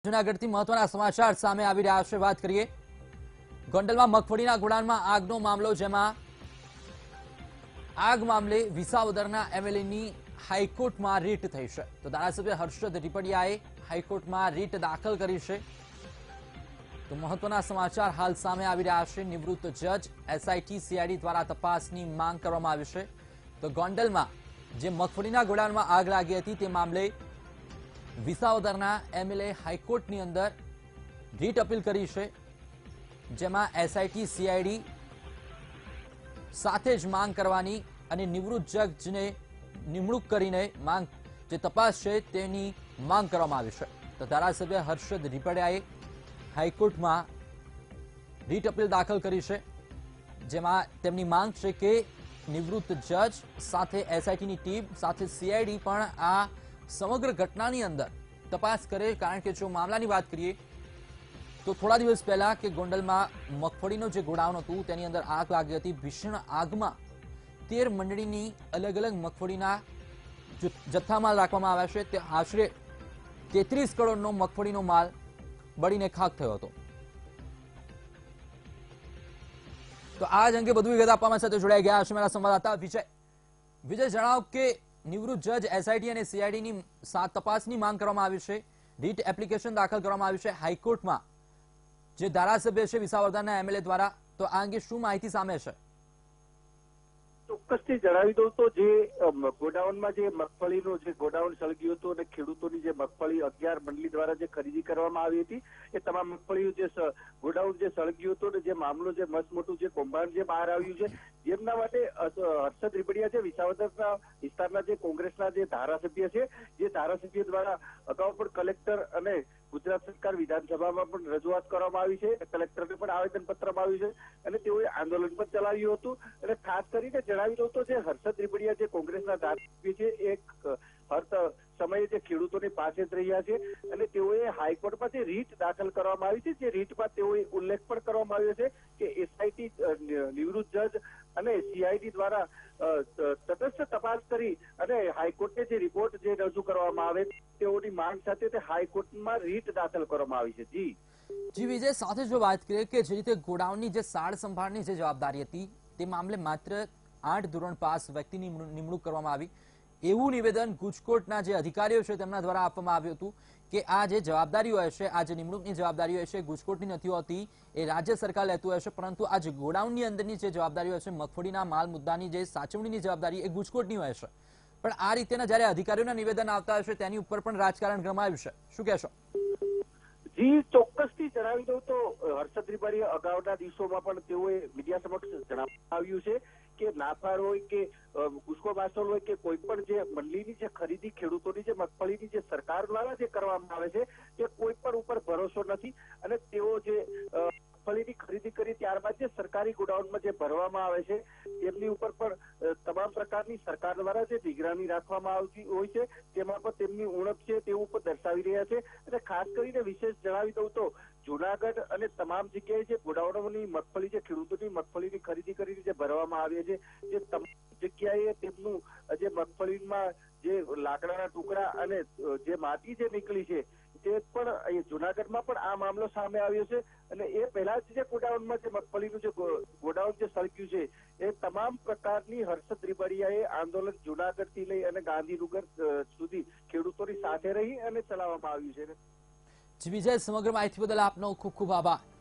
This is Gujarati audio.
જૂનાગઢથી મહત્વના સમાચાર સામે આવી રહ્યા છે। વાત કરીએ ગોંડલમાં મગફળીના ગોડાઉનમાં આગનો મામલો, જેમાં આગ મામલે વિસાવદરના એમએલએની હાઈકોર્ટમાં રીટ થઈ છે। તો ધારાસભ્ય હર્ષદ વિસવદરે હાઈકોર્ટમાં રીટ દાખલ કરી છે। તો મહત્વના સમાચાર હાલ સામે આવી રહ્યા છે। નિવૃત્ત જજ એસઆઈટી સીઆઈડી દ્વારા તપાસની માંગ કરવામાં આવી છે। તો ગોંડલમાં જે મગફળીના ગોડાઉનમાં આગ લાગી હતી તે મામલે વિસાવદરના એમએલએ હાઈકોર્ટની અંદર રીટ અપીલ કરી છે, જેમાં એસઆઈટી સીઆઈડી સાથે જ માંગ કરવાની અને નિવૃત્ત જજને નિમણૂક કરીને માંગ જે તપાસ છે તેની માંગ કરવામાં આવી છે। તો ધારાસભ્ય હર્ષદ વિસવદરે હાઈકોર્ટમાં રીટ અપીલ દાખલ કરી છે, જેમાં તેમની માંગ છે કે નિવૃત્ત જજ સાથે એસઆઈટીની ટીમ સાથે સીઆઈડી પણ આ સમગ્ર ઘટનાની અંદર તપાસ કરે। કારણ કે જો મામલાની વાત કરીએ તો થોડા દિવસ પહેલા કે ગોંડલમાં મગફળીનો જે ગોડાઉન હતું તેની અંદર આગ લાગી હતી। ભીષણ આગમાં 13 મંડળીની અલગ અલગ મગફળીના જથ્થા માલ રાખવામાં આવ્યા છે। તે આશરે 33 કરોડનો મગફળીનો માલ બળીને ખાખ થયો હતો। તો આ જ અંગે વધુ વિગત આપવા માટે સાથે જોડાઈ ગયા છે મારા સંવાદદાતા વિજય। જણાવો કે નિવૃત્ત જજ એસઆઈટી અને સીઆઈડીની તપાસની માંગ કરવામાં આવી છે, રીટ એપ્લિકેશન દાખલ કરવામાં આવી છે હાઈકોર્ટમાં જે ધારાસભ્ય છે વિસાવદરના એમએલએ દ્વારા। તો આ અંગે શું માહિતી સામે છે? ચોક્કસથી જણાવી દઉં તો જે ગોડાઉનમાં જે મગફળીનું જે ગોડાઉન સળગ્યું હતું અને ખેડૂતોની જે મગફળી 11 મંડળી દ્વારા જે ખરીદી કરવામાં આવી હતી એ તમામ મગફળી જે ગોડાઉન જે સળગ્યું હતું અને જે મામલો જે મસ્ત મોટું જે કૌભાંડ જે બહાર આવ્યું છે, જેમના માટે હર્ષદ વિસવદરે છે વિસાવદરના વિસ્તારના જે કોંગ્રેસના જે ધારાસભ્ય છે, જે ધારાસભ્ય દ્વારા અગાઉ પણ કલેક્ટર અને ગુજરાત સરકાર વિધાનસભામાં પણ રજૂઆત કરવામાં આવી છે, કલેક્ટરને પણ આવેદનપત્ર આવ્યું છે અને તેઓએ આંદોલન પણ ચલાવ્યું હતું। અને ખાસ કરીને જણાવી દઉં તો જે હર્ષદ વિસવદરે જે કોંગ્રેસના ધારાસભ્ય છે એક હર સમયે જે ખેડૂતોની પાસે જ રહ્યા છે અને તેઓએ હાઈકોર્ટમાં જે રીટ દાખલ કરવામાં આવી છે, જે રીટમાં તેઓએ ઉલ્લેખ પણ કરવામાં આવ્યો છે કે એસઆઈટી નિવૃત્ત જજ અને સીઆઈડી દ્વારા તટસ્થ તપાસ કરી અને હાઈકોર્ટને જે રિપોર્ટ જે રજૂ કરવામાં આવે તેઓની માંગ સાથે તે હાઈકોર્ટમાં રીટ દાખલ કરવામાં આવી છે। જી વિજય, સાથે જો વાત કરીએ કે જે રીતે ગોડાઉનની જે સાર સંભાળની જે જવાબદારી હતી તે મામલે માત્ર 8 ધોરણ પાસ વ્યક્તિની નિમણૂક કરવામાં આવી, એવું નિવેદન ગુજકોટના જે અધિકારીઓ છે તેમના દ્વારા આપવામાં આવ્યું હતું કે આ જે જવાબદારી હોય છે, આ જે નિમણૂકની જવાબદારી હોય છે ગુજકોટની નથી હોતી, એ રાજ્ય સરકાર લેતું હોય છે, પરંતુ આ જે ગોડાઉનની અંદરની જે જવાબદારી હોય છે, મગફળીના માલ મુદ્દાની જે સાચવણીની જવાબદારી એ ગુજકોટની હોય છે। પણ આ રીતેના જ્યારે અધિકારીઓના નિવેદન આવતા હોય છે તેની ઉપર પણ રાજકારણ ગરમાયું છે, શું કહેશો? જી ચોક્કસથી જણાવી દઉં તો હર્ષદ વિસવદરે અગાઉના દિવસોમાં પણ તેઓએ મીડિયા સમક્ષ જણાવ્યું છે કે નાફાડ હોય કે ગુસ્કો માસોલ હોય કે કોઈ પણ જે મંડળીની જે ખરીદી ખેડૂતોની જે મગફળીની જે સરકાર દ્વારા જે કરવામાં આવે છે તે કોઈ પણ ઉપર ભરોસો નથી અને તેઓ જે મગફળીની ખરીદી કરી ત્યારબાદ જે સરકારી ગોડાઉનમાં જે ભરવામાં આવે છે તેમની ઉપર પણ તમામ પ્રકારની સરકાર દ્વારા જે નિગરાની રાખવામાં આવતી હોય છે તેમાં પણ તેમની ઉણપ છે તેવું પણ દર્શાવી રહ્યા છે। અને ખાસ કરીને વિશેષ જણાવી દઉં તો જુનાગઢ અને તમામ જગ્યાએ જે ગોડાઉનોની મગફળી જે ખેડૂતોની મગફળીની ખરીદી કરીને જે ભરવામાં આવે છે, જે તમામ જગ્યાએ તેમનું જે મગફળીમાં જે લાકડાના ટુકડા અને જે માટી જે નીકળી છે તે પણ જુનાગઢમાં પણ આ મામલો સામે આવ્યો છે। અને એ પહેલા જ જે ગોડાઉનમાં જે મગફળીનું જે ગોડાઉન જે સળગ્યું છે એ તમામ પ્રકારની હર્ષદ વિસવદરેએ આંદોલન જુનાગઢથી લઈ અને ગાંધીનગર સુધી ખેડૂતોની સાથે રહી અને ચલાવવામાં આવ્યું છે। વિજય, સમગ્ર માહિતી બદલ આપનો ખૂબ ખૂબ આભાર।